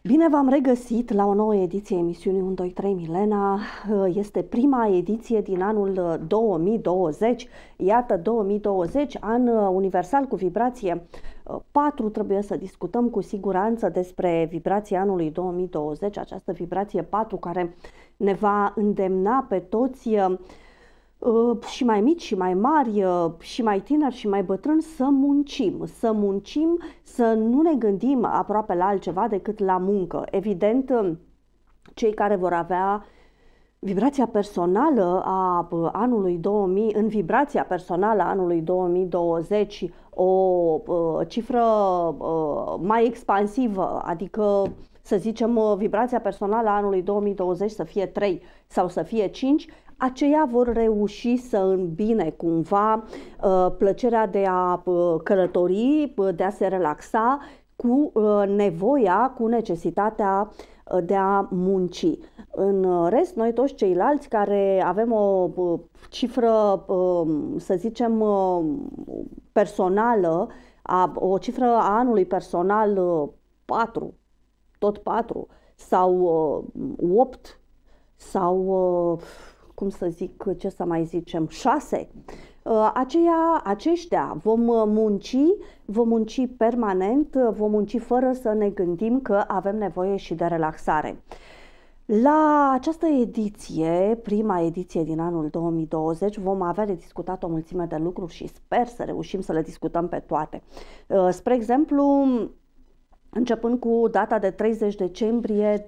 Bine v-am regăsit la o nouă ediție emisiunii 1, 2, 3 Milena. Este prima ediție din anul 2020. Iată, 2020, an universal cu vibrație 4. Trebuie să discutăm cu siguranță despre vibrația anului 2020, această vibrație 4 care ne va îndemna pe toți, și mai mici și mai mari, și mai tineri și mai bătrâni, să muncim, să nu ne gândim aproape la altceva decât la muncă. Evident, cei care vor avea vibrația personală a anului 2000, în vibrația personală a anului 2020, o cifră mai expansivă, adică să zicem vibrația personală a anului 2020 să fie 3 sau să fie 5, aceia vor reuși să îmbine cumva plăcerea de a călători, de a se relaxa cu nevoia, cu necesitatea de a munci. În rest, noi toți ceilalți care avem o cifră, să zicem, personală, o cifră a anului personal 4, tot 4, sau 8, sau cum să zic, ce să mai zicem, 6, aceștia vom munci permanent, vom munci fără să ne gândim că avem nevoie și de relaxare. La această ediție, prima ediție din anul 2020, vom avea de discutat o mulțime de lucruri și sper să reușim să le discutăm pe toate. Spre exemplu, începând cu data de 30 decembrie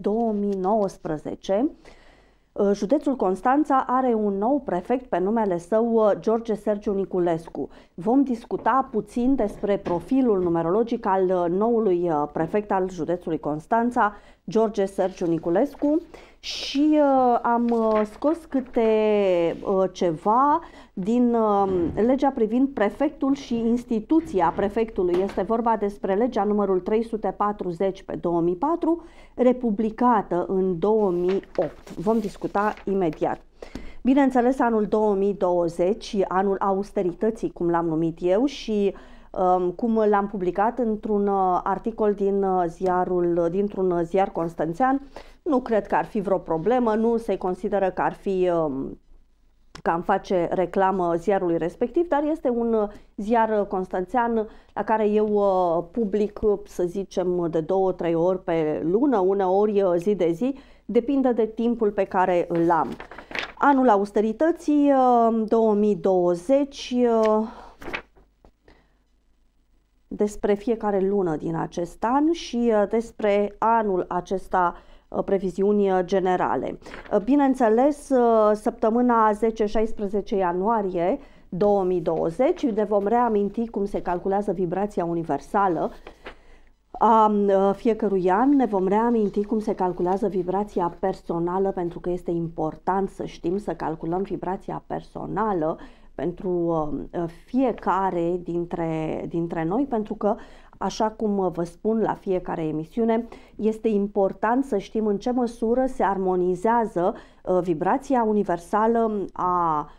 2019, județul Constanța are un nou prefect pe numele său George Sergiu Niculescu. Vom discuta puțin despre profilul numerologic al noului prefect al județului Constanța, George Sergiu Niculescu, și am scos câte ceva din legea privind prefectul și instituția prefectului. Este vorba despre legea numărul 340 pe 2004, republicată în 2008. Vom discuta imediat. Bineînțeles, anul 2020, anul austerității, cum l-am numit eu, și cum l-am publicat într-un articol dintr-un ziar constanțean. Nu cred că ar fi vreo problemă, nu se consideră că ar fi că am face reclamă ziarului respectiv, dar este un ziar constanțean la care eu public, să zicem, de 2-3 ori pe lună, uneori zi de zi, depinde de timpul pe care îl am. Anul austerității 2020, despre fiecare lună din acest an și despre anul acesta previziuni generale. Bineînțeles, săptămâna 10-16 ianuarie 2020 ne vom reaminti cum se calculează vibrația universală a fiecărui an, ne vom reaminti cum se calculează vibrația personală, pentru că este important să știm să calculăm vibrația personală pentru fiecare dintre noi, pentru că, așa cum vă spun la fiecare emisiune, este important să știm în ce măsură se armonizează vibrația universală a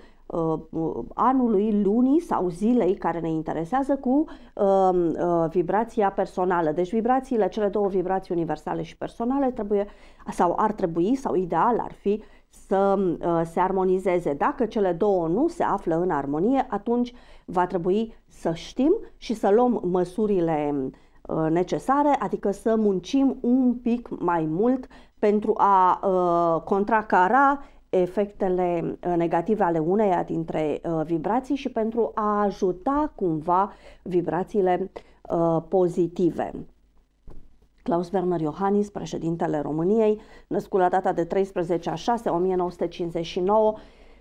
anului, lunii sau zilei care ne interesează cu vibrația personală. Deci vibrațiile, cele două vibrații universale și personale ar trebui, sau ideal ar fi, să se armonizeze. Dacă cele două nu se află în armonie, atunci va trebui să știm și să luăm măsurile necesare, adică să muncim un pic mai mult pentru a contracara efectele negative ale uneia dintre vibrații și pentru a ajuta cumva vibrațiile pozitive. Klaus Werner Iohannis, președintele României, născut la data de 13/6/1959,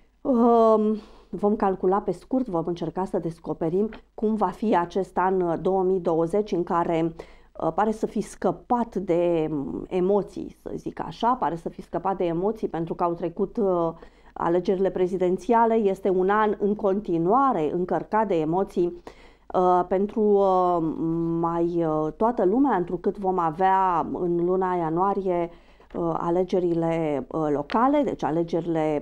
vom calcula pe scurt, vom încerca să descoperim cum va fi acest an 2020 în care pare să fi scăpat de emoții, să zic așa, pare să fi scăpat de emoții pentru că au trecut alegerile prezidențiale. Este un an în continuare încărcat de emoții pentru toată lumea, întrucât vom avea în luna ianuarie alegerile locale, deci alegerile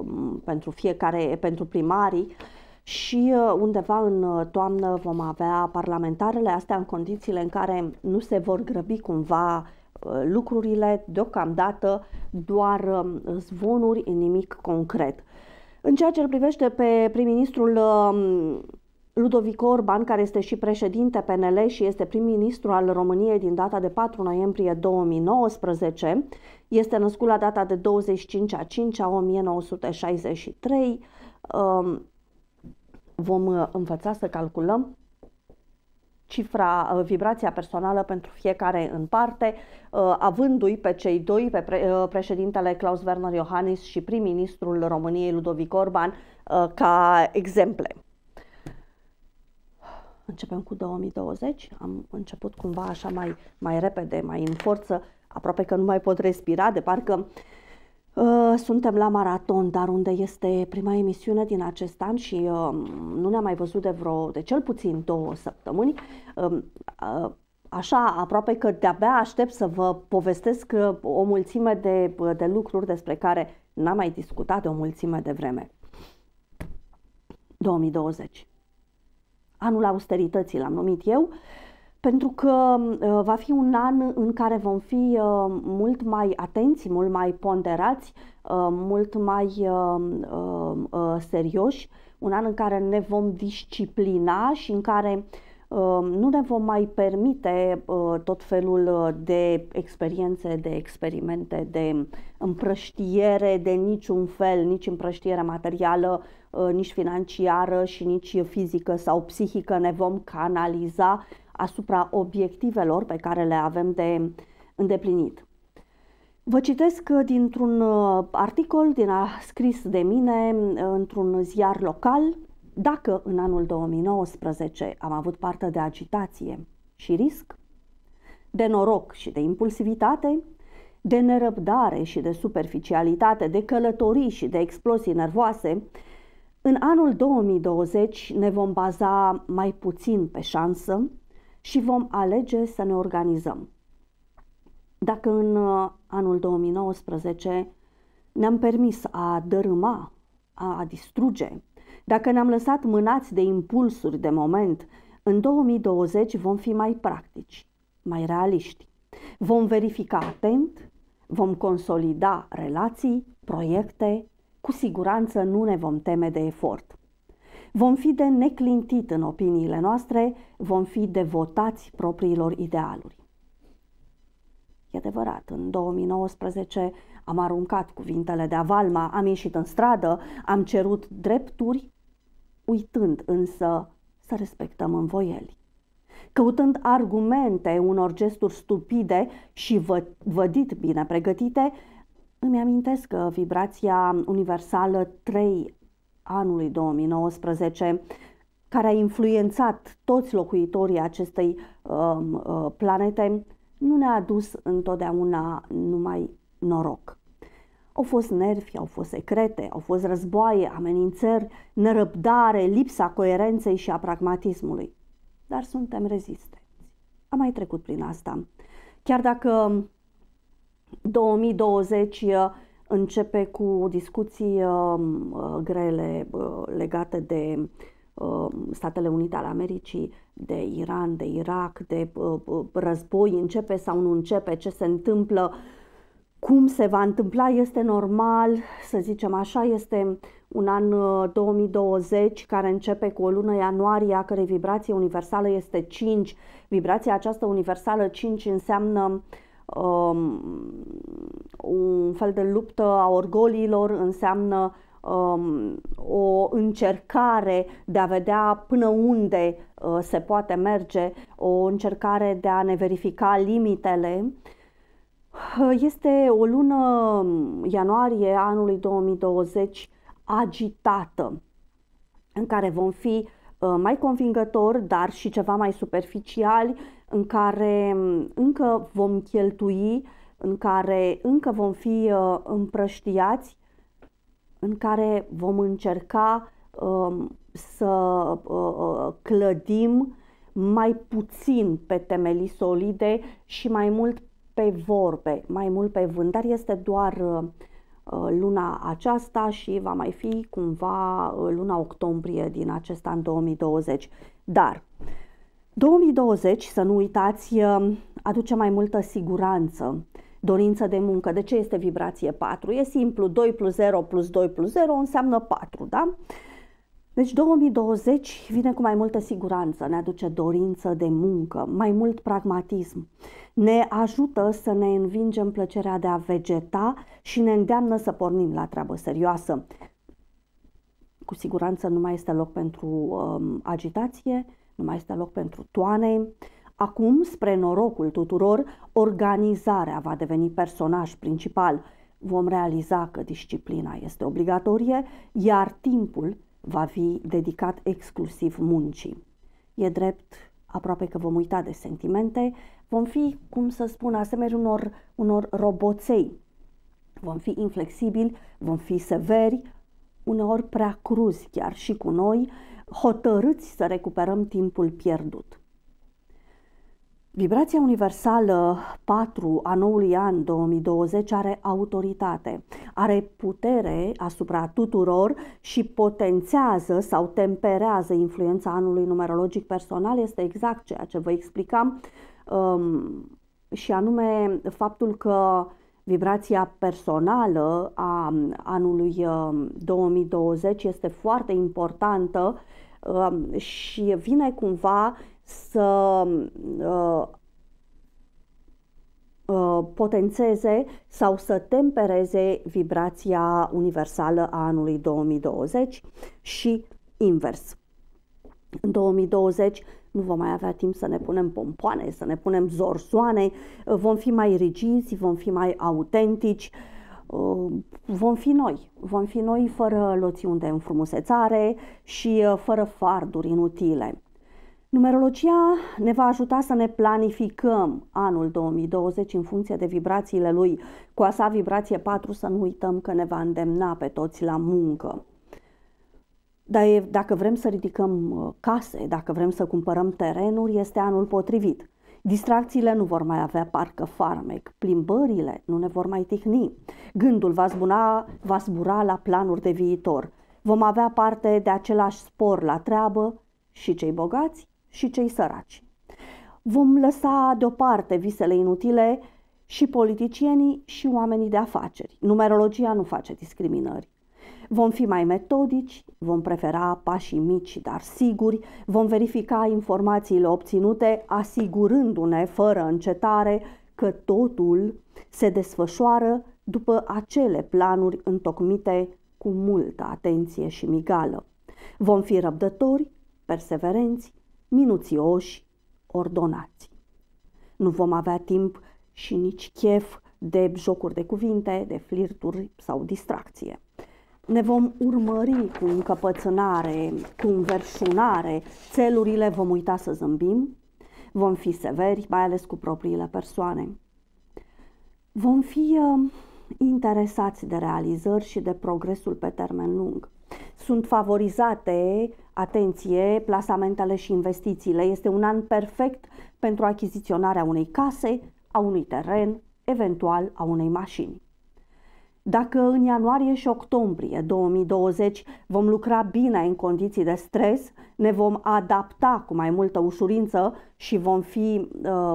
pentru primarii, și undeva în toamnă vom avea parlamentarele, astea în condițiile în care nu se vor grăbi cumva lucrurile, deocamdată doar zvonuri, nimic concret. În ceea ce îl privește pe prim-ministrul Ludovic Orban, care este și președinte PNL și este prim-ministru al României din data de 4 noiembrie 2019, este născut la data de 25/5/1963. Vom învăța să calculăm vibrația personală pentru fiecare în parte, avându-i pe cei doi, pe președintele Klaus Werner Iohannis și prim-ministrul României Ludovic Orban, ca exemple. Începem cu 2020, am început cumva așa mai repede, mai în forță, aproape că nu mai pot respira, de parcă suntem la maraton, dar unde este prima emisiune din acest an și nu ne-am mai văzut de cel puțin 2 săptămâni, așa aproape că de-abia aștept să vă povestesc o mulțime de lucruri despre care n-am mai discutat de o mulțime de vreme. 2020. Anul austerității l-am numit eu, pentru că va fi un an în care vom fi mult mai atenți, mult mai ponderați, mult mai serioși, un an în care ne vom disciplina și în care nu ne vom mai permite tot felul de experiențe, de experimente, de împrăștiere de niciun fel, nici împrăștiere materială, nici financiară și nici fizică sau psihică. Ne vom canaliza asupra obiectivelor pe care le avem de îndeplinit. Vă citesc dintr-un articol scris de mine într-un ziar local. Dacă în anul 2019 am avut parte de agitație și risc, de noroc și de impulsivitate, de nerăbdare și de superficialitate, de călătorii și de explozii nervoase, în anul 2020 ne vom baza mai puțin pe șansă și vom alege să ne organizăm. Dacă în anul 2019 ne-am permis a dărâma, a distruge, dacă ne-am lăsat mânați de impulsuri de moment, în 2020 vom fi mai practici, mai realiști. Vom verifica atent, vom consolida relații, proiecte, cu siguranță nu ne vom teme de efort. Vom fi de neclintit în opiniile noastre, vom fi devotați propriilor idealuri. E adevărat, în 2019 am aruncat cuvintele de avalma, am ieșit în stradă, am cerut drepturi, uitând însă să respectăm învoieli. Căutând argumente unor gesturi stupide și vădit bine pregătite, îmi amintesc că vibrația universală 3 anului 2019, care a influențat toți locuitorii acestei planete, nu ne-a adus întotdeauna numai noroc. Au fost nervi, au fost secrete, au fost războaie, amenințări, nerăbdare, lipsa coerenței și a pragmatismului. Dar suntem rezistenți. Am mai trecut prin asta. Chiar dacă 2020 începe cu discuții grele legate de Statele Unite ale Americii, de Iran, de Irak, de război, începe sau nu începe, ce se întâmplă, cum se va întâmpla, este normal, să zicem așa, este un an 2020 care începe cu o lună ianuarie, a cărei vibrație universală este 5. Vibrația aceasta universală 5 înseamnă un fel de luptă a orgoliilor, înseamnă o încercare de a vedea până unde se poate merge, o încercare de a ne verifica limitele. Este o lună ianuarie anului 2020 agitată, în care vom fi mai convingători, dar și ceva mai superficiali, în care încă vom cheltui, în care încă vom fi împrăștiați, în care vom încerca să clădim mai puțin pe temelii solide și mai mult pe vorbe, mai mult pe vânt, dar este doar luna aceasta și va mai fi cumva luna octombrie din acest an 2020. Dar 2020, să nu uitați, aduce mai multă siguranță, dorință de muncă. De ce este vibrație 4? E simplu, 2 plus 0 plus 2 plus 0 înseamnă 4, da? Deci 2020 vine cu mai multă siguranță, ne aduce dorință de muncă, mai mult pragmatism. Ne ajută să ne învingem plăcerea de a vegeta și ne îndeamnă să pornim la treabă serioasă. Cu siguranță nu mai este loc pentru agitație, nu mai este loc pentru toane. Acum, spre norocul tuturor, organizarea va deveni personaj principal. Vom realiza că disciplina este obligatorie, iar timpul va fi dedicat exclusiv muncii. E drept, aproape că vom uita de sentimente, vom fi, cum să spun, asemenea unor roboței. Vom fi inflexibili, vom fi severi, uneori prea cruzi chiar și cu noi, hotărâți să recuperăm timpul pierdut. Vibrația universală 4 a noului an 2020 are autoritate, are putere asupra tuturor și potențează sau temperează influența anului numerologic personal. Este exact ceea ce vă explicam și anume faptul că vibrația personală a anului 2020 este foarte importantă și vine cumva să potențeze sau să tempereze vibrația universală a anului 2020 și invers. În 2020 nu vom mai avea timp să ne punem pompoane, să ne punem zorsoane, vom fi mai rigizi, vom fi mai autentici, vom fi noi fără loțiuni de înfrumusețare și fără farduri inutile. Numerologia ne va ajuta să ne planificăm anul 2020 în funcție de vibrațiile lui. Cu a sa vibrație 4 să nu uităm că ne va îndemna pe toți la muncă. Dar dacă vrem să ridicăm case, dacă vrem să cumpărăm terenuri, este anul potrivit. Distracțiile nu vor mai avea parcă farmec, plimbările nu ne vor mai tihni, gândul va zbura la planuri de viitor. Vom avea parte de același spor la treabă și cei bogați și cei săraci. Vom lăsa deoparte visele inutile și politicienii și oamenii de afaceri. Numerologia nu face discriminări. Vom fi mai metodici, vom prefera pașii mici, dar siguri, vom verifica informațiile obținute, asigurându-ne fără încetare că totul se desfășoară după acele planuri întocmite cu multă atenție și migală. Vom fi răbdători, perseverenți, minuțioși, ordonați. Nu vom avea timp și nici chef de jocuri de cuvinte, de flirturi sau distracție. Ne vom urmări cu încăpățânare, cu înverșunare, țelurile, vom uita să zâmbim, vom fi severi, mai ales cu propriile persoane. Vom fi interesați de realizări și de progresul pe termen lung. Sunt favorizate, atenție, plasamentele și investițiile. Este un an perfect pentru achiziționarea unei case, a unui teren, eventual a unei mașini. Dacă în ianuarie și octombrie 2020 vom lucra bine în condiții de stres, ne vom adapta cu mai multă ușurință și vom fi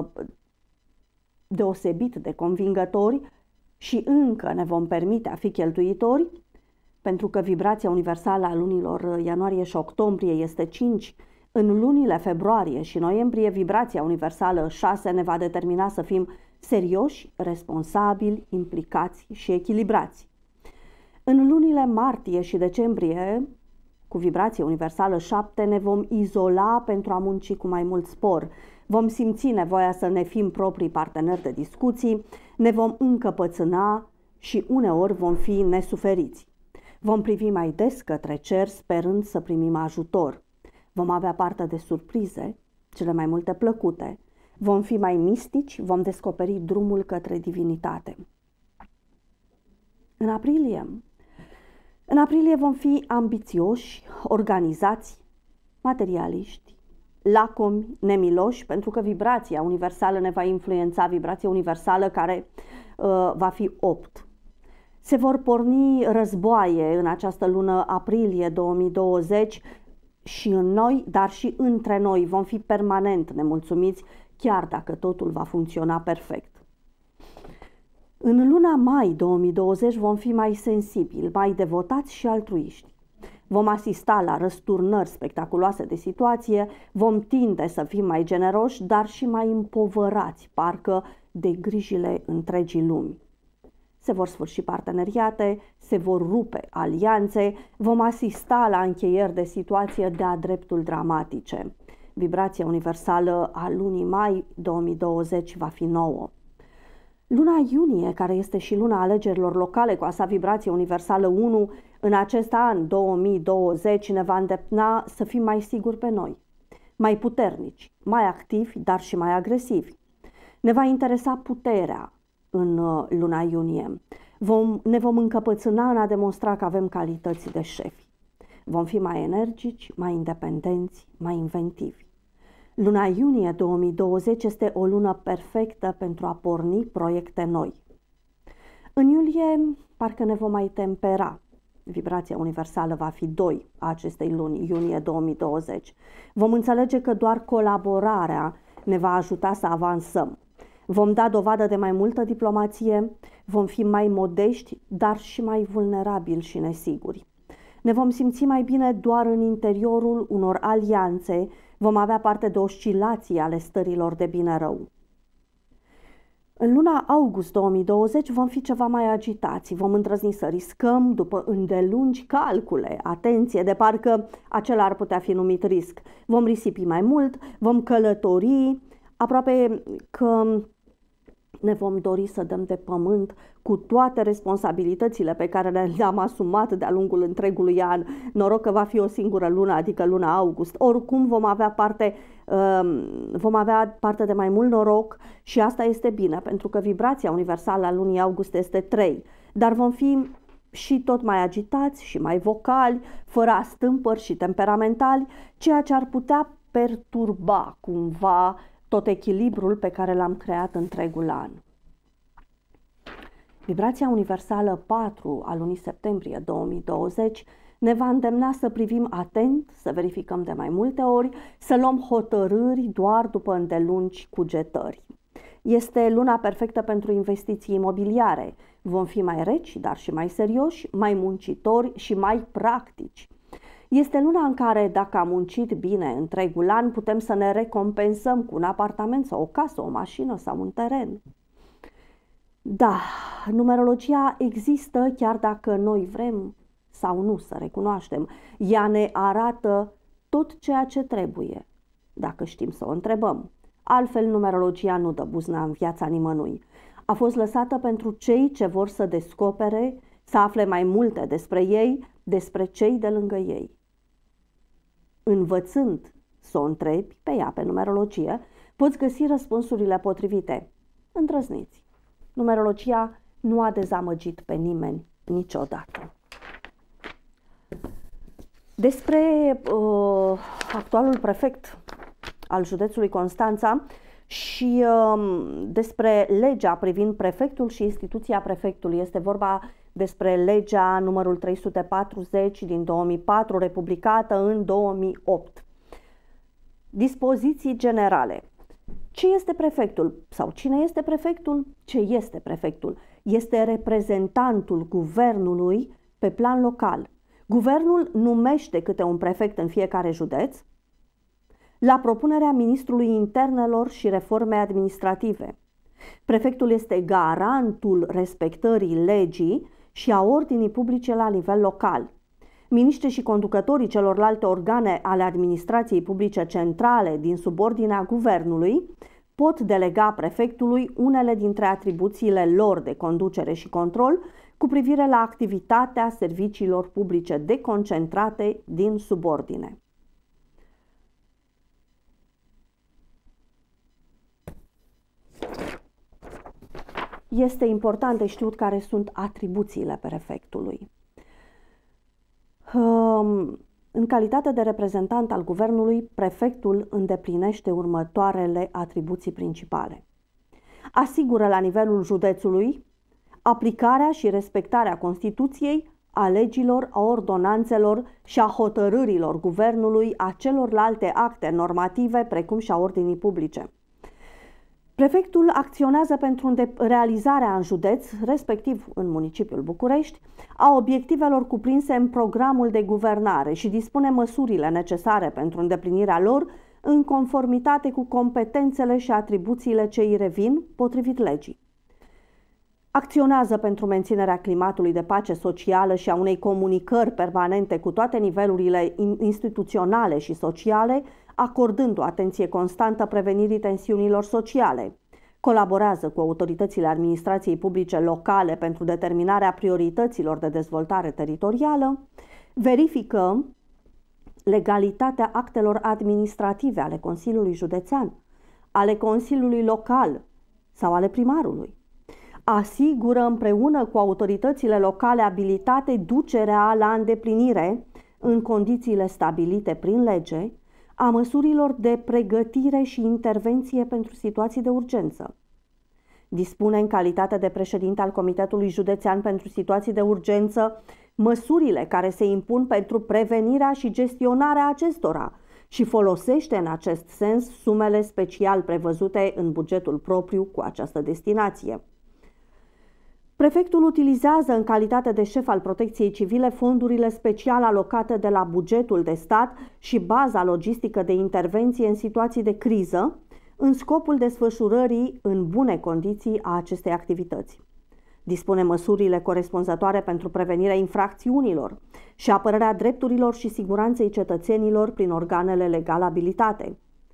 deosebit de convingători și încă ne vom permite a fi cheltuitori, pentru că vibrația universală a lunilor ianuarie și octombrie este 5, în lunile februarie și noiembrie vibrația universală 6 ne va determina să fim serioși, responsabili, implicați și echilibrați. În lunile martie și decembrie, cu vibrație universală 7, ne vom izola pentru a munci cu mai mult spor. Vom simți nevoia să ne fim proprii parteneri de discuții, ne vom încăpățâna și uneori vom fi nesuferiți. Vom privi mai des către cer sperând să primim ajutor. Vom avea parte de surprize, cele mai multe plăcute. Vom fi mai mistici, vom descoperi drumul către divinitate. În aprilie vom fi ambițioși, organizați, materialiști, lacomi, nemiloși, pentru că vibrația universală ne va influența, vibrația universală care va fi 8. Se vor porni războaie în această lună aprilie 2020 și în noi, dar și între noi. Vom fi permanent nemulțumiți chiar dacă totul va funcționa perfect. În luna mai 2020 vom fi mai sensibili, mai devotați și altruiști. Vom asista la răsturnări spectaculoase de situație, vom tinde să fim mai generoși, dar și mai împovărați, parcă de grijile întregii lumi. Se vor sfârși parteneriate, se vor rupe alianțe, vom asista la încheieri de situație de-a dreptul dramatice. Vibrația universală a lunii mai 2020 va fi nouă. Luna iunie, care este și luna alegerilor locale cu a sa vibrație universală 1, în acest an 2020 ne va îndemna să fim mai siguri pe noi, mai puternici, mai activi, dar și mai agresivi. Ne va interesa puterea în luna iunie. Ne vom încăpățâna în a demonstra că avem calități de șefi. Vom fi mai energici, mai independenți, mai inventivi. Luna iunie 2020 este o lună perfectă pentru a porni proiecte noi. În iulie, parcă ne vom mai tempera. Vibrația universală va fi 2 a acestei luni, iunie 2020. Vom înțelege că doar colaborarea ne va ajuta să avansăm. Vom da dovadă de mai multă diplomație, vom fi mai modești, dar și mai vulnerabili și nesiguri. Ne vom simți mai bine doar în interiorul unor alianțe, vom avea parte de oscilații ale stărilor de bine-rău. În luna august 2020 vom fi ceva mai agitați, vom îndrăzni să riscăm după îndelungi calcule, atenție, de parcă acela ar putea fi numit risc. Vom risipi mai mult, vom călători, aproape că ne vom dori să dăm de pământ cu toate responsabilitățile pe care le-am asumat de-a lungul întregului an. Noroc că va fi o singură lună, adică luna august. Oricum vom avea parte de mai mult noroc și asta este bine, pentru că vibrația universală a lunii august este 3. Dar vom fi și tot mai agitați și mai vocali, fără astâmpări și temperamentali, ceea ce ar putea perturba cumva tot echilibrul pe care l-am creat întregul an. Vibrația universală 4 a lunii septembrie 2020 ne va îndemna să privim atent, să verificăm de mai multe ori, să luăm hotărâri doar după îndelungi cugetări. Este luna perfectă pentru investiții imobiliare. Vom fi mai reci, dar și mai serioși, mai muncitori și mai practici. Este luna în care, dacă am muncit bine întregul an, putem să ne recompensăm cu un apartament sau o casă, o mașină sau un teren. Da, numerologia există chiar dacă noi vrem sau nu să recunoaștem. Ea ne arată tot ceea ce trebuie, dacă știm să o întrebăm. Altfel, numerologia nu dă buzna în viața nimănui. A fost lăsată pentru cei ce vor să descopere, să afle mai multe despre ei, despre cei de lângă ei. Învățând să o întrebi pe ea, pe numerologie, poți găsi răspunsurile potrivite. Îndrăzniți. Numerologia nu a dezamăgit pe nimeni niciodată. Despre actualul prefect al județului Constanța și despre legea privind prefectul și instituția prefectului. Este vorba despre legea numărul 340 din 2004, republicată în 2008. Dispoziții generale. Ce este prefectul? Sau cine este prefectul? Ce este prefectul? Este reprezentantul guvernului pe plan local. Guvernul numește câte un prefect în fiecare județ, la propunerea ministrului internelor și reforme administrative. Prefectul este garantul respectării legii și a ordinii publice la nivel local. Miniștrii și conducătorii celorlalte organe ale administrației publice centrale din subordinea guvernului pot delega prefectului unele dintre atribuțiile lor de conducere și control cu privire la activitatea serviciilor publice deconcentrate din subordine. Este important de știut care sunt atribuțiile prefectului. În calitate de reprezentant al guvernului, prefectul îndeplinește următoarele atribuții principale. Asigură la nivelul județului aplicarea și respectarea Constituției, a legilor, a ordonanțelor și a hotărârilor guvernului, a celorlalte acte normative, precum și a ordinii publice. Prefectul acționează pentru realizarea în județ, respectiv în municipiul București, a obiectivelor cuprinse în programul de guvernare și dispune măsurile necesare pentru îndeplinirea lor în conformitate cu competențele și atribuțiile ce îi revin potrivit legii. Acționează pentru menținerea climatului de pace socială și a unei comunicări permanente cu toate nivelurile instituționale și sociale, acordând o atenție constantă prevenirii tensiunilor sociale. Colaborează cu autoritățile administrației publice locale pentru determinarea priorităților de dezvoltare teritorială, verifică legalitatea actelor administrative ale Consiliului Județean, ale Consiliului Local sau ale primarului. Asigură împreună cu autoritățile locale abilitate ducerea la îndeplinire, în condițiile stabilite prin lege, a măsurilor de pregătire și intervenție pentru situații de urgență. Dispune în calitate de președinte al Comitetului Județean pentru Situații de Urgență măsurile care se impun pentru prevenirea și gestionarea acestora și folosește în acest sens sumele special prevăzute în bugetul propriu cu această destinație. Prefectul utilizează în calitate de șef al Protecției Civile fondurile special alocate de la bugetul de stat și baza logistică de intervenție în situații de criză, în scopul desfășurării în bune condiții a acestei activități. Dispune măsurile corespunzătoare pentru prevenirea infracțiunilor și apărarea drepturilor și siguranței cetățenilor prin organele legal abilitate.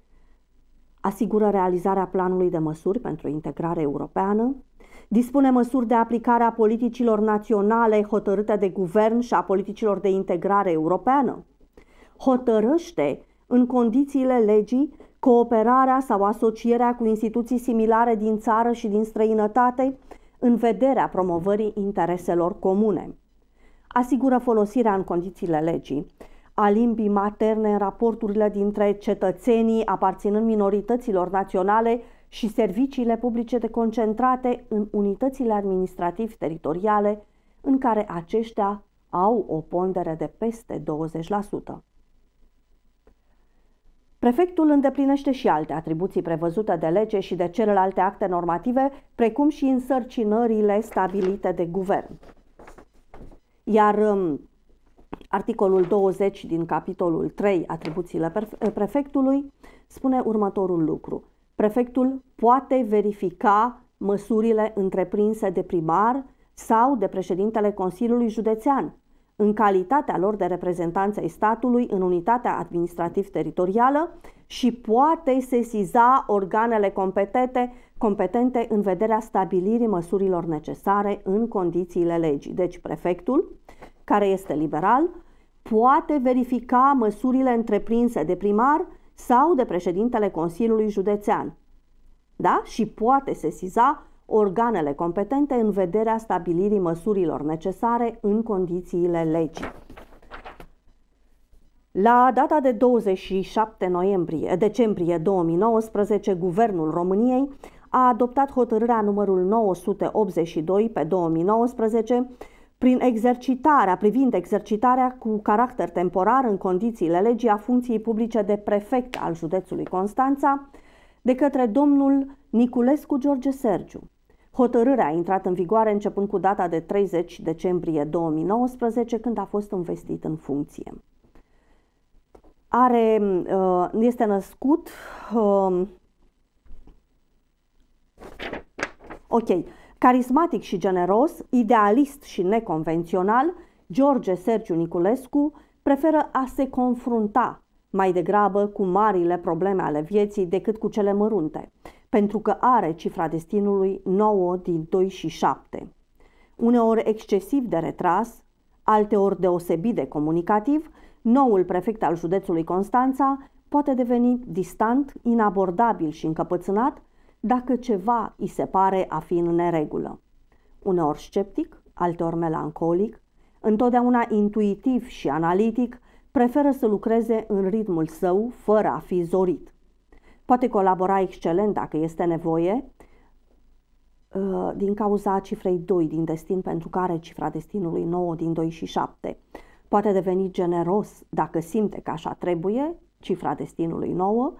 Asigură realizarea planului de măsuri pentru integrare europeană, dispune măsuri de aplicare a politicilor naționale hotărâte de guvern și a politicilor de integrare europeană. Hotărăște, în condițiile legii, cooperarea sau asocierea cu instituții similare din țară și din străinătate în vederea promovării intereselor comune. Asigură folosirea în condițiile legii a limbii materne în raporturile dintre cetățenii aparținând minorităților naționale și serviciile publice deconcentrate în unitățile administrativ-teritoriale în care aceștia au o pondere de peste 20%. Prefectul îndeplinește și alte atribuții prevăzute de lege și de celelalte acte normative, precum și însărcinările stabilite de guvern. Iar articolul 20 din capitolul 3, atribuțiile prefectului, spune următorul lucru. Prefectul poate verifica măsurile întreprinse de primar sau de președintele Consiliului Județean, în calitatea lor de reprezentanți ai statului în unitatea administrativ-teritorială și poate sesiza organele competente în vederea stabilirii măsurilor necesare în condițiile legii. Deci prefectul, care este liberal, poate verifica măsurile întreprinse de primar sau de președintele Consiliului Județean, da? Și poate sesiza organele competente în vederea stabilirii măsurilor necesare în condițiile legii. La data de 27 decembrie 2019, Guvernul României a adoptat hotărârea numărul 982 pe 2019 privind exercitarea cu caracter temporar în condițiile legii a funcției publice de prefect al județului Constanța de către domnul Niculescu George Sergiu. Hotărârea a intrat în vigoare începând cu data de 30 decembrie 2019, când a fost investit în funcție. Este născut carismatic și generos, idealist și neconvențional, George Sergiu Niculescu preferă a se confrunta mai degrabă cu marile probleme ale vieții decât cu cele mărunte, pentru că are cifra destinului 9 din 2 și 7. Uneori excesiv de retras, alteori deosebit de comunicativ, noul prefect al județului Constanța poate deveni distant, inabordabil și încăpățânat dacă ceva îi se pare a fi în neregulă. Uneori sceptic, alteori melancolic, întotdeauna intuitiv și analitic, preferă să lucreze în ritmul său, fără a fi zorit. Poate colabora excelent dacă este nevoie, din cauza cifrei 2 din destin, pentru că are cifra destinului 9 din 2 și 7. Poate deveni generos dacă simte că așa trebuie, cifra destinului 9,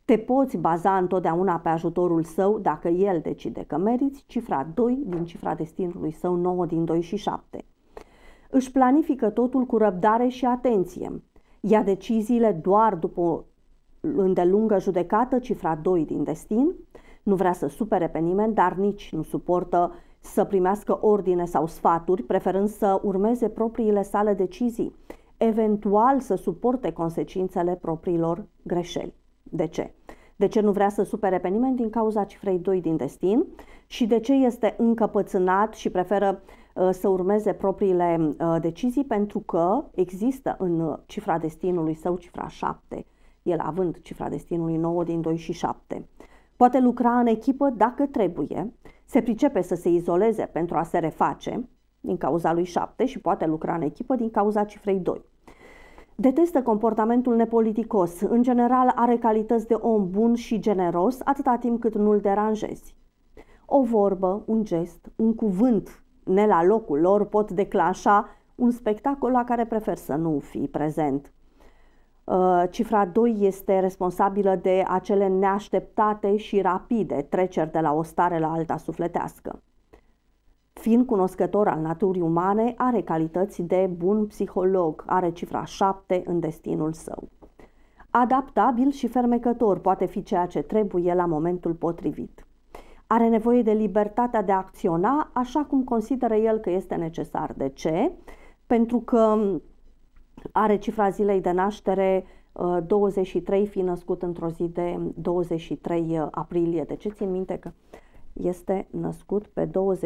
Te poți baza întotdeauna pe ajutorul său dacă el decide că meriți, cifra 2 din cifra destinului său, 9 din 2 și 7. Își planifică totul cu răbdare și atenție. Ia deciziile doar după o îndelungă judecată, cifra 2 din destin. Nu vrea să supere pe nimeni, dar nici nu suportă să primească ordine sau sfaturi, preferând să urmeze propriile sale decizii, eventual să suporte consecințele propriilor greșeli. De ce? De ce nu vrea să supere pe nimeni? Din cauza cifrei 2 din destin. Și de ce este încăpățânat și preferă să urmeze propriile decizii? Pentru că există în cifra destinului său cifra 7, el având cifra destinului 9 din 2 și 7. Poate lucra în echipă dacă trebuie, se pricepe să se izoleze pentru a se reface din cauza lui 7 și poate lucra în echipă din cauza cifrei 2. Detestă comportamentul nepoliticos. În general are calități de om bun și generos atâta timp cât nu-l deranjezi. O vorbă, un gest, un cuvânt ne la locul lor pot declanșa un spectacol la care prefer să nu fii prezent. Cifra 2 este responsabilă de acele neașteptate și rapide treceri de la o stare la alta sufletească. Fiind cunoscător al naturii umane, are calități de bun psiholog, are cifra 7 în destinul său. Adaptabil și fermecător, poate fi ceea ce trebuie la momentul potrivit. Are nevoie de libertatea de a acționa așa cum consideră el că este necesar. De ce? Pentru că are cifra zilei de naștere 23, fi născut într-o zi de 23 aprilie. De ce țin minte că este născut pe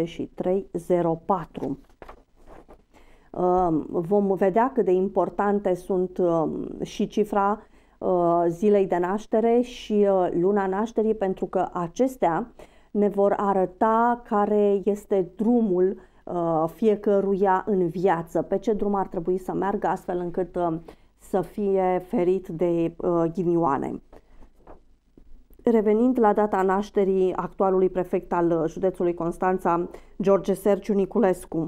2304? Vom vedea cât de importante sunt și cifra zilei de naștere și luna nașterii, pentru că acestea ne vor arăta care este drumul fiecăruia în viață, pe ce drum ar trebui să meargă astfel încât să fie ferit de ghinioane. Revenind la data nașterii actualului prefect al județului Constanța, George Sergiu Niculescu.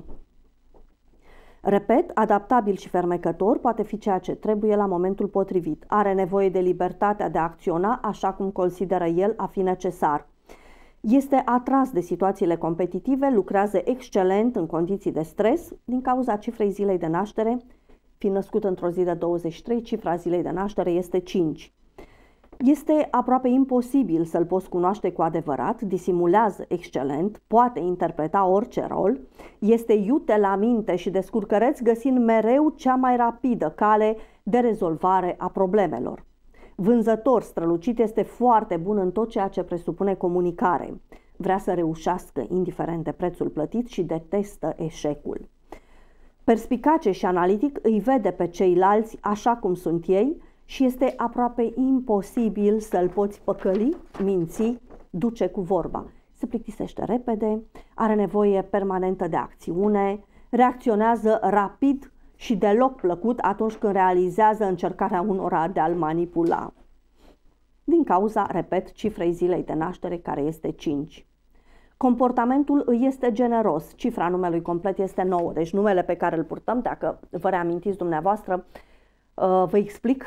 Repet, adaptabil și fermecător, poate fi ceea ce trebuie la momentul potrivit. Are nevoie de libertatea de a acționa așa cum consideră el a fi necesar. Este atras de situațiile competitive, lucrează excelent în condiții de stres din cauza cifrei zilei de naștere. Fiind născut într-o zi de 23, cifra zilei de naștere este 5. Este aproape imposibil să-l poți cunoaște cu adevărat, disimulează excelent, poate interpreta orice rol, este iute la minte și descurcăreț, găsind mereu cea mai rapidă cale de rezolvare a problemelor. Vânzător strălucit, este foarte bun în tot ceea ce presupune comunicare. Vrea să reușească indiferent de prețul plătit și detestă eșecul. Perspicace și analitic, îi vede pe ceilalți așa cum sunt ei și este aproape imposibil să-l poți păcăli, minți, duce cu vorba. Se plictisește repede, are nevoie permanentă de acțiune, reacționează rapid și deloc plăcut atunci când realizează încercarea unora de a-l manipula. Din cauza, repet, cifrei zilei de naștere, care este 5. Comportamentul îi este generos. Cifra numelui complet este 9, deci numele pe care îl purtăm, dacă vă reamintiți dumneavoastră, vă explic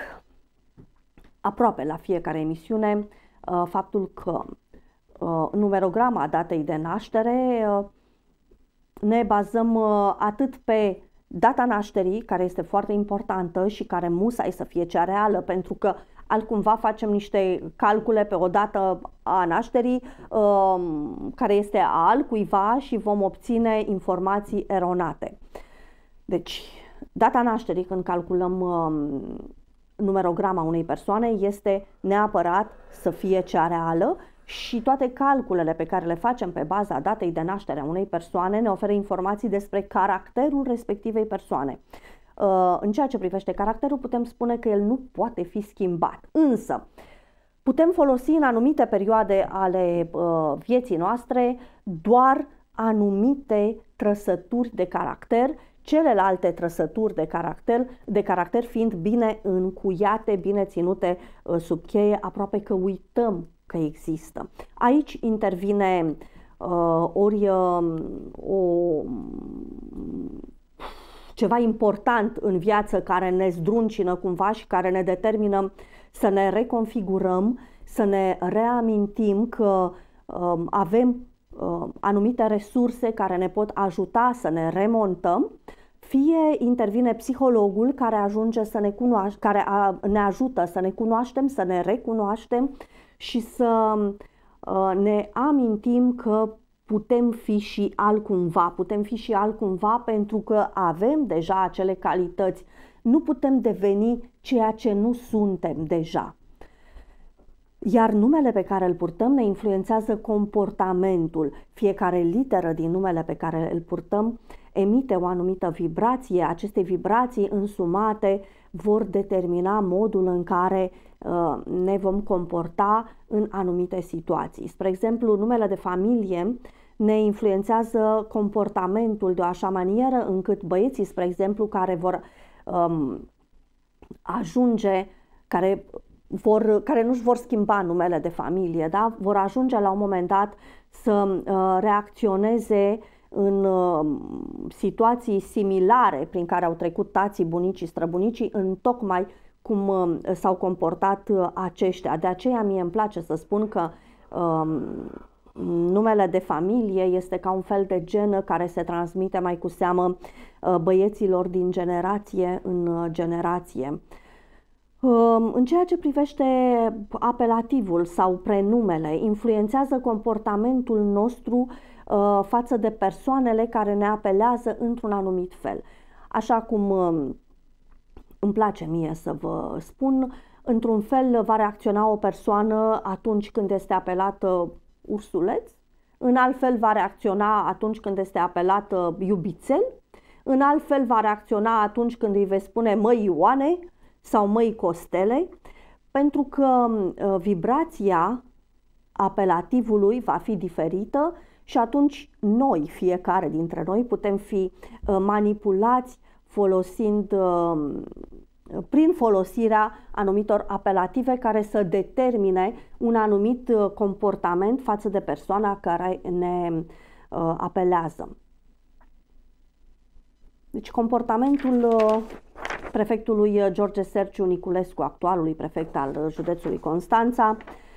aproape la fiecare emisiune faptul că în numerograma datei de naștere ne bazăm atât pe data nașterii, care este foarte importantă și care musai să fie cea reală, pentru că altcumva facem niște calcule pe o dată a nașterii care este a altcuiva și vom obține informații eronate. Deci, data nașterii, când calculăm numerograma unei persoane, este neapărat să fie cea reală și toate calculele pe care le facem pe baza datei de naștere a unei persoane ne oferă informații despre caracterul respectivei persoane. În ceea ce privește caracterul, putem spune că el nu poate fi schimbat, însă putem folosi în anumite perioade ale vieții noastre doar anumite trăsături de caracter, celelalte trăsături de caracter fiind bine încuiate, bine ținute sub cheie, aproape că uităm că există. Aici intervine ceva important în viață care ne zdruncină cumva și care ne determină să ne reconfigurăm, să ne reamintim că avem anumite resurse care ne pot ajuta să ne remontăm, fie intervine psihologul care ajunge să ne ne ajută să ne cunoaștem, să ne recunoaștem și să ne amintim că putem fi și altcumva, pentru că avem deja acele calități. Nu putem deveni ceea ce nu suntem deja. Iar numele pe care îl purtăm ne influențează comportamentul. Fiecare literă din numele pe care îl purtăm emite o anumită vibrație. Aceste vibrații însumate vor determina modul în care ne vom comporta în anumite situații. Spre exemplu, numele de familie ne influențează comportamentul de o așa manieră încât băieții, spre exemplu, care vor care nu-și vor schimba numele de familie, da? Vor ajunge la un moment dat să reacționeze în situații similare prin care au trecut tații, bunicii, străbunicii, în tocmai cum s-au comportat aceștia. De aceea mie îmi place să spun că numele de familie este ca un fel de genă care se transmite mai cu seamă băieților din generație în generație. În ceea ce privește apelativul sau prenumele, influențează comportamentul nostru față de persoanele care ne apelează într-un anumit fel. Așa cum îmi place mie să vă spun, într-un fel va reacționa o persoană atunci când este apelată ursuleț, în alt fel va reacționa atunci când este apelată iubițel, în alt fel va reacționa atunci când îi vei spune măi Ioane sau măi Costele, pentru că vibrația apelativului va fi diferită și atunci noi, fiecare dintre noi, putem fi manipulați prin folosirea anumitor apelative care să determine un anumit comportament față de persoana care ne apelează. Deci comportamentul prefectului George Sergiu Niculescu, actualului prefect al județului Constanța,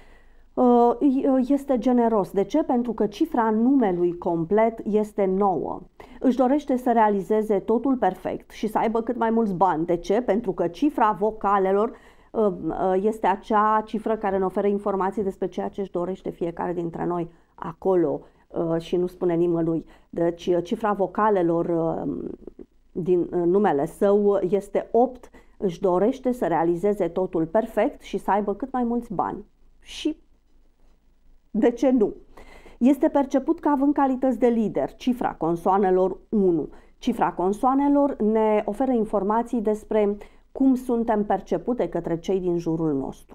este generos. De ce? Pentru că cifra numelui complet este 9. Își dorește să realizeze totul perfect și să aibă cât mai mulți bani. De ce? Pentru că cifra vocalelor este acea cifră care ne oferă informații despre ceea ce își dorește fiecare dintre noi acolo și nu spune nimănui. Deci cifra vocalelor din numele său este 8, își dorește să realizeze totul perfect și să aibă cât mai mulți bani. Și de ce nu? Este perceput ca având calități de lider, cifra consoanelor 1. Cifra consoanelor ne oferă informații despre cum suntem percepute către cei din jurul nostru.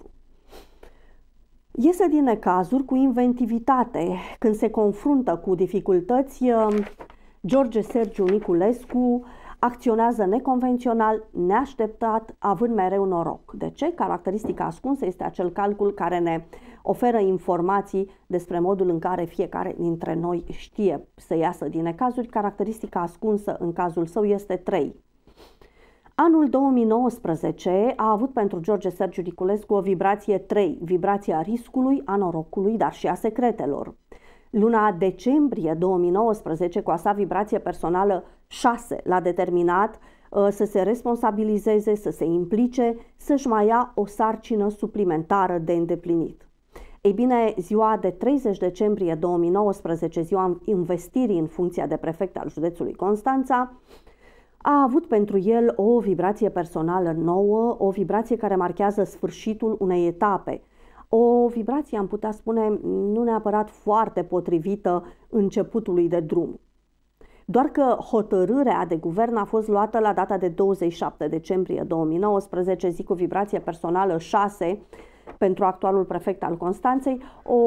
Iese din necazuri cu inventivitate. Când se confruntă cu dificultăți, George Sergiu Niculescu acționează neconvențional, neașteptat, având mereu noroc. De ce? Caracteristica ascunsă este acel calcul care ne oferă informații despre modul în care fiecare dintre noi știe să iasă din necazuri. Caracteristica ascunsă în cazul său este 3. Anul 2019 a avut pentru George Sergiu Niculescu o vibrație 3, vibrația riscului, a norocului, dar și a secretelor. Luna decembrie 2019, cu a sa vibrație personală 6, l-a determinat să se responsabilizeze, să se implice, să-și mai ia o sarcină suplimentară de îndeplinit. Ei bine, ziua de 30 decembrie 2019, ziua investirii în funcția de prefect al județului Constanța, a avut pentru el o vibrație personală nouă, o vibrație care marchează sfârșitul unei etape. O vibrație, am putea spune, nu neapărat foarte potrivită începutului de drum. Doar că hotărârea de guvern a fost luată la data de 27 decembrie 2019, zi cu vibrație personală 6, pentru actualul prefect al Constanței,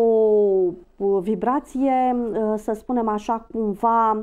o vibrație, să spunem așa, cumva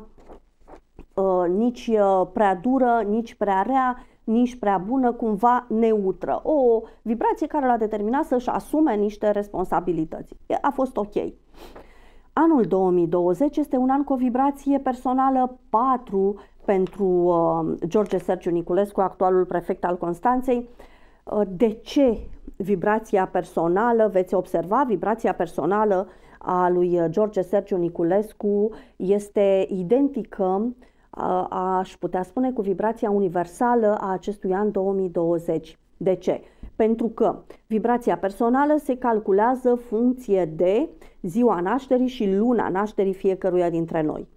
nici prea dură, nici prea rea, nici prea bună, cumva neutră. O vibrație care l-a determinat să-și asume niște responsabilități. A fost ok. Anul 2020 este un an cu o vibrație personală 4 pentru George Sergiu Niculescu, actualul prefect al Constanței. De ce vibrația personală, veți observa, vibrația personală a lui George Sergiu Niculescu este identică, aș putea spune, cu vibrația universală a acestui an 2020. De ce? Pentru că vibrația personală se calculează funcție de ziua nașterii și luna nașterii fiecăruia dintre noi.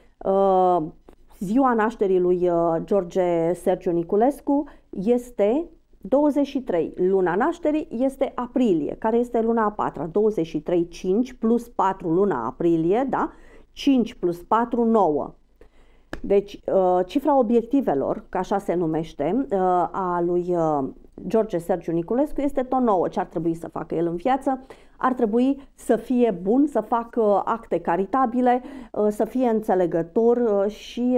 Ziua nașterii lui George Sergiu Niculescu este 23. Luna nașterii este aprilie, care este luna a patra. 23, 5 plus 4 luna aprilie, da? 5 plus 4, 9. Deci, cifra obiectivelor, că așa se numește, a lui George Sergiu Niculescu este tot 9. Ce ar trebui să facă el în viață? Ar trebui să fie bun, să facă acte caritabile, să fie înțelegător și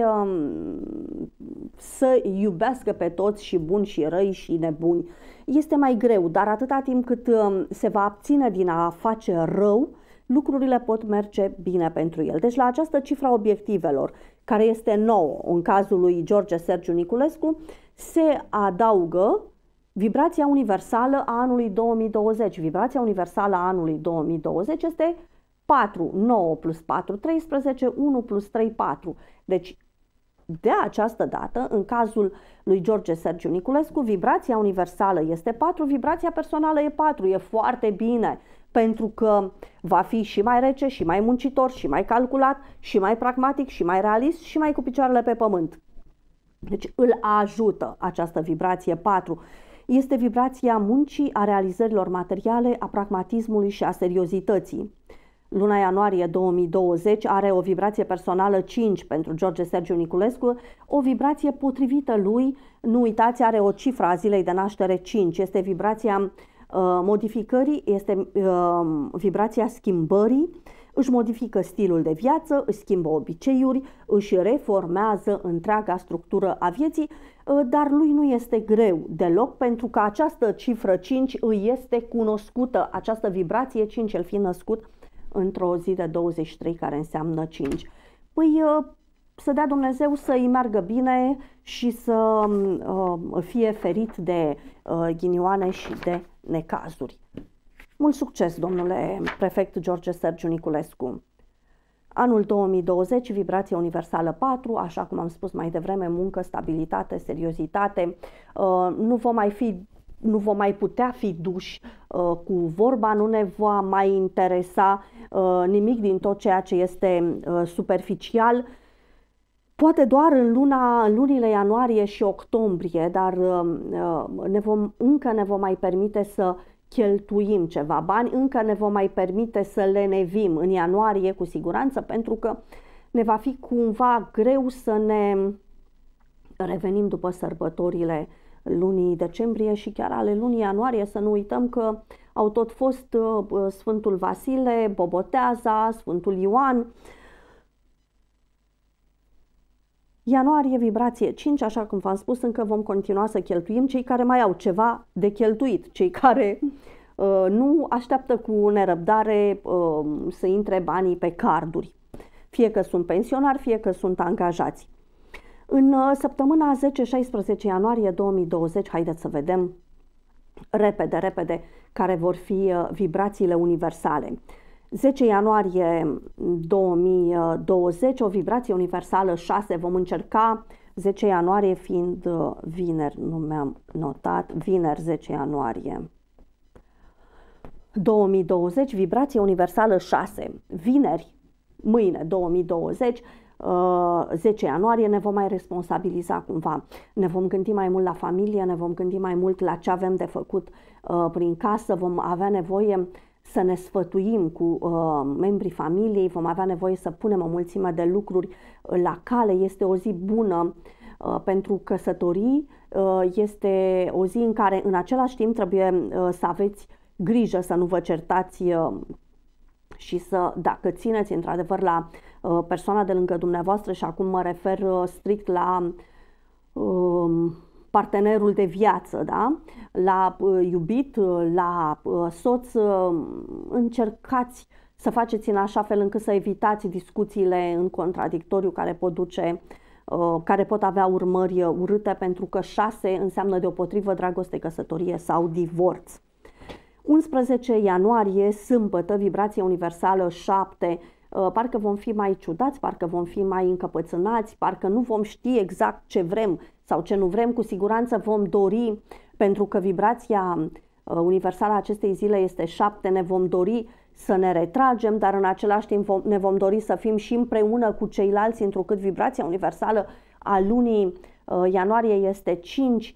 să iubească pe toți, și buni și răi și nebuni. Este mai greu, dar atâta timp cât se va abține din a face rău, lucrurile pot merge bine pentru el. Deci la această cifra obiectivelor, care este 9 în cazul lui George Sergiu Niculescu, se adaugă vibrația universală a anului 2020. Vibrația universală a anului 2020 este 4, 9 plus 4, 13, 1 plus 3, 4. Deci, de această dată, în cazul lui George Sergiu Niculescu, vibrația universală este 4, vibrația personală e 4. E foarte bine, pentru că va fi și mai rece, și mai muncitor, și mai calculat, și mai pragmatic, și mai realist, și mai cu picioarele pe pământ. Deci îl ajută această vibrație 4. Este vibrația muncii, a realizărilor materiale, a pragmatismului și a seriozității. Luna ianuarie 2020 are o vibrație personală 5 pentru George Sergiu Niculescu, o vibrație potrivită lui. Nu uitați, are o cifră a zilei de naștere 5. Este vibrația modificării, este vibrația schimbării. Își modifică stilul de viață, își schimbă obiceiuri, își reformează întreaga structură a vieții, dar lui nu este greu deloc, pentru că această cifră 5 îi este cunoscută, această vibrație 5, el fi născut într-o zi de 23, care înseamnă 5. Păi să dea Dumnezeu să îi meargă bine și să fie ferit de ghinioane și de necazuri. Mult succes, domnule prefect George Sergiu Niculescu! Anul 2020, vibrație universală 4, așa cum am spus mai devreme, muncă, stabilitate, seriozitate. Nu vom mai putea fi duși cu vorba, nu ne va mai interesa nimic din tot ceea ce este superficial. Poate doar în lunile ianuarie și octombrie, dar încă ne vom mai permite să cheltuim ceva bani, încă ne vom mai permite să lenevim în ianuarie cu siguranță, pentru că ne va fi cumva greu să ne revenim după sărbătorile lunii decembrie și chiar ale lunii ianuarie. Să nu uităm că au tot fost Sfântul Vasile, Boboteaza, Sfântul Ioan. Ianuarie, vibrație 5, așa cum v-am spus, încă vom continua să cheltuim. Cei care mai au ceva de cheltuit, cei care nu, așteaptă cu nerăbdare să intre banii pe carduri, fie că sunt pensionari, fie că sunt angajați. În săptămâna 10-16 ianuarie 2020, haideți să vedem repede care vor fi vibrațiile universale. 10 ianuarie 2020, o vibrație universală 6, vom încerca, 10 ianuarie fiind vineri, nu mi-am notat, vineri 10 ianuarie 2020, vibrație universală 6, vineri, mâine 2020, 10 ianuarie, ne vom mai responsabiliza cumva, ne vom gândi mai mult la familie, ne vom gândi mai mult la ce avem de făcut prin casă, vom avea nevoie să ne sfătuim cu membrii familiei, vom avea nevoie să punem o mulțime de lucruri la cale. Este o zi bună pentru căsătorii, este o zi în care în același timp trebuie să aveți grijă să nu vă certați și să, dacă țineți într-adevăr la persoana de lângă dumneavoastră, și acum mă refer strict la partenerul de viață, da? La iubit, la soț, încercați să faceți în așa fel încât să evitați discuțiile în contradictoriu care pot avea urmări urâte, pentru că 6 înseamnă deopotrivă dragoste, căsătorie sau divorț. 11 ianuarie, sâmbătă, vibrație universală 7. Parcă vom fi mai ciudați, parcă vom fi mai încăpățânați, parcă nu vom ști exact ce vrem sau ce nu vrem. Cu siguranță vom dori, pentru că vibrația universală a acestei zile este 7, ne vom dori să ne retragem, dar în același timp ne vom dori să fim și împreună cu ceilalți, întrucât vibrația universală a lunii ianuarie este 5.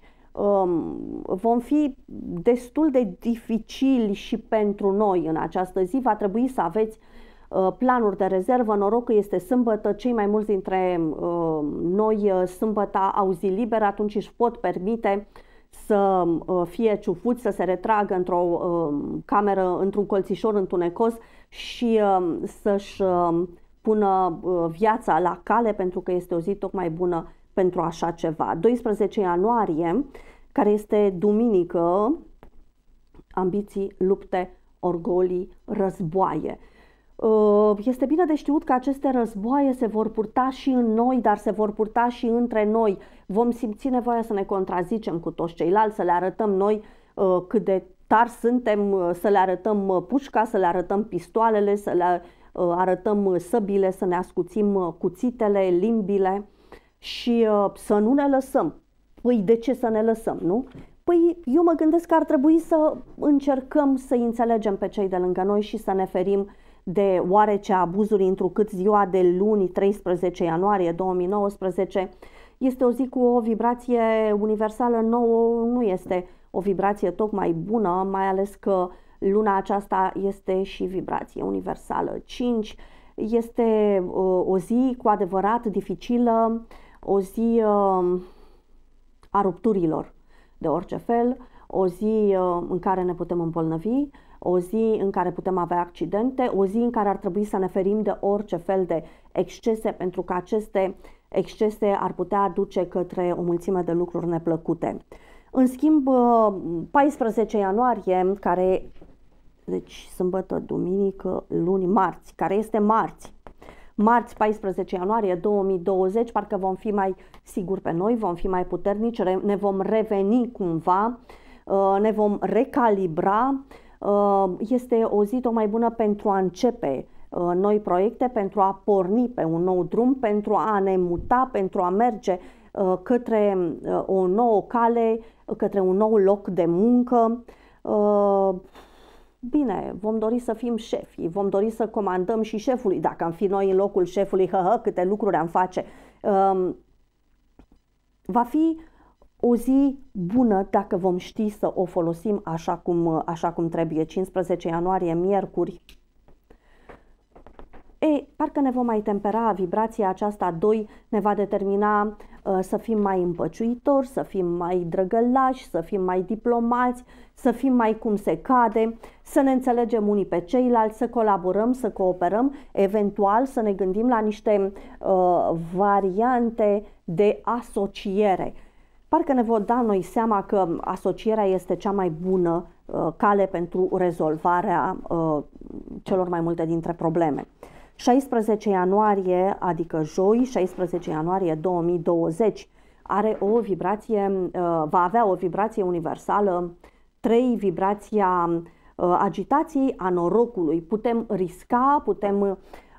Vom fi destul de dificili și pentru noi în această zi. Va trebui să aveți planuri de rezervă. Noroc că este sâmbătă, cei mai mulți dintre noi sâmbăta au zi liberă, atunci își pot permite să fie ciufuți, să se retragă într-o cameră, într-un colțișor întunecos și să-și pună viața la cale, pentru că este o zi tocmai bună pentru așa ceva. 12 ianuarie, care este duminică, ambiții, lupte, orgolii, războaie. Este bine de știut că aceste războaie se vor purta și în noi, dar se vor purta și între noi. Vom simți nevoia să ne contrazicem cu toți ceilalți, să le arătăm noi cât de tari suntem, să le arătăm pușca, să le arătăm pistoalele, să le arătăm săbile, să ne ascuțim cuțitele, limbile și să nu ne lăsăm. Păi de ce să ne lăsăm, nu? Păi eu mă gândesc că ar trebui să încercăm să înțelegem pe cei de lângă noi și să ne ferim de oarece abuzuri, întrucât ziua de luni, 13 ianuarie 2019, este o zi cu o vibrație universală nouă, nu este o vibrație tocmai bună, mai ales că luna aceasta este și vibrație universală 5. Este o zi cu adevărat dificilă, o zi a rupturilor de orice fel, o zi în care ne putem îmbolnăvi, o zi în care putem avea accidente, o zi în care ar trebui să ne ferim de orice fel de excese, pentru că aceste excese ar putea duce către o mulțime de lucruri neplăcute. În schimb, 14 ianuarie, deci sâmbătă, duminică, luni, marți, care este marți. Marți, 14 ianuarie 2020, parcă vom fi mai siguri pe noi, vom fi mai puternici, ne vom reveni cumva, ne vom recalibra. Este o zi tocmai bună pentru a începe noi proiecte, pentru a porni pe un nou drum, pentru a ne muta, pentru a merge către o nouă cale, către un nou loc de muncă. Bine, vom dori să fim șefi, vom dori să comandăm și șefului, dacă am fi noi în locul șefului, câte lucruri am face. Va fi o zi bună dacă vom ști să o folosim așa cum trebuie. 15 ianuarie, miercuri. Parcă ne vom mai tempera, vibrația aceasta 2 ne va determina să fim mai împăciuitori, să fim mai drăgălași, să fim mai diplomați, să fim mai cum se cade, să ne înțelegem unii pe ceilalți, să colaborăm, să cooperăm, eventual să ne gândim la niște variante de asociere. Parcă ne vom da noi seama că asocierea este cea mai bună cale pentru rezolvarea celor mai multe dintre probleme. 16 ianuarie, adică joi, 16 ianuarie 2020, va avea o vibrație universală 3, vibrația agitației, a norocului. Putem risca, putem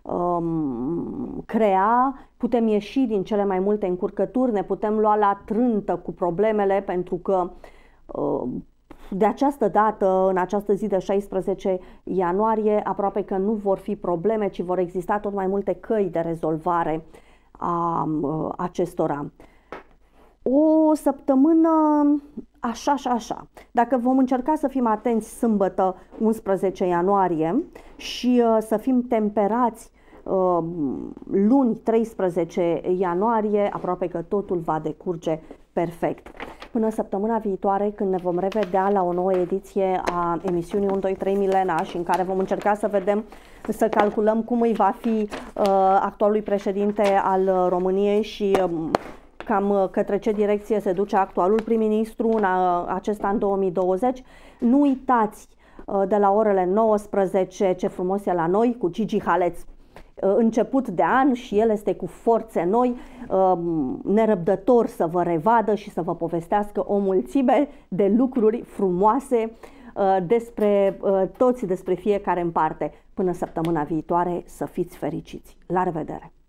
crea, putem ieși din cele mai multe încurcături, ne putem lua la trântă cu problemele, pentru că de această dată, în această zi de 16 ianuarie, aproape că nu vor fi probleme, ci vor exista tot mai multe căi de rezolvare a acestora. O săptămână așa și așa. Dacă vom încerca să fim atenți sâmbătă 11 ianuarie și să fim temperați luni 13 ianuarie, aproape că totul va decurge perfect. Până săptămâna viitoare, când ne vom revedea la o nouă ediție a emisiunii 1, 2, 3 Milena, și în care vom încerca să vedem, să calculăm cum îi va fi actualului președinte al României și cam către ce direcție se duce actualul prim-ministru în acest an 2020. Nu uitați de la orele 19 Ce frumos e la noi cu Gigi Haleț. Început de an și el este cu forțe noi, nerăbdător să vă revadă și să vă povestească o mulțime de lucruri frumoase despre toți, despre fiecare în parte. Până săptămâna viitoare, să fiți fericiți! La revedere!